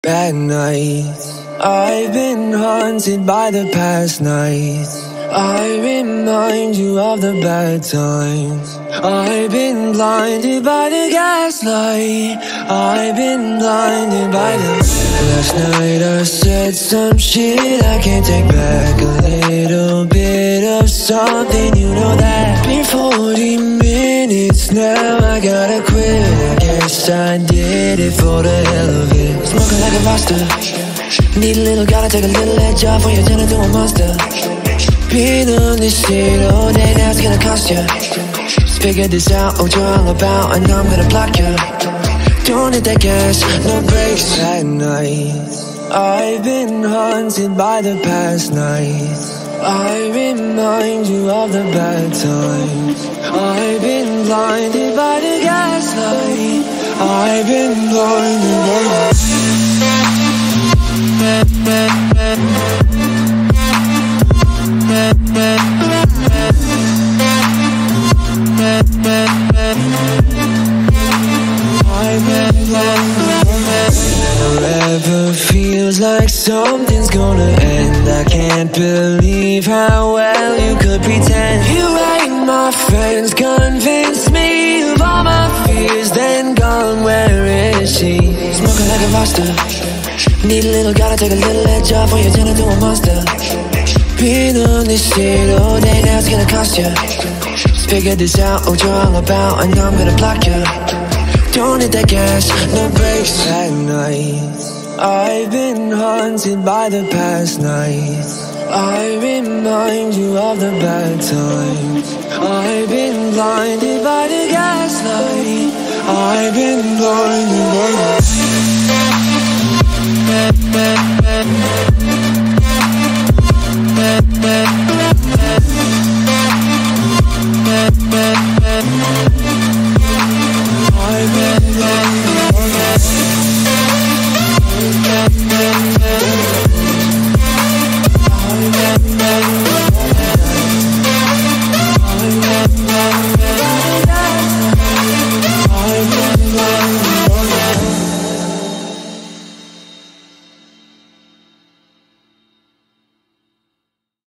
Bad nights, I've been haunted by the past nights. I remind you of the bad times. I've been blinded by the gaslight. I've been blinded by the... Last night I said some shit I can't take back. A little bit of something, you know that. Been 40 minutes now, I gotta quit. I guess I did it for the hell of it. Smoking like a roster. Need a little, gotta take a little edge off when you turn into a monster. Been on this shit all day, now it's gonna cost ya. Just figured this out, what you're all about, and I'm gonna block ya. Don't hit that gas, no brakes. At night, I've been haunted by the past nights. I remind you of the bad times. I've been blinded by the gaslight. I've been blinded by the... Forever feels like something's gonna end. I can't believe how well you could pretend. You ain't my friends, convince me of all my fears, then gone, where is she? Smoking like a roster. Need a little, gotta take a little edge off when you turn into a monster. Been on this shit all day, now it's gonna cost ya. Just figured this out, what you're all about, and I'm gonna block ya. Don't hit that gas, no brakes. At night, I've been haunted by the past nights. I remind you of the bad times. I've been blinded by the gaslight. I've been blinded by the...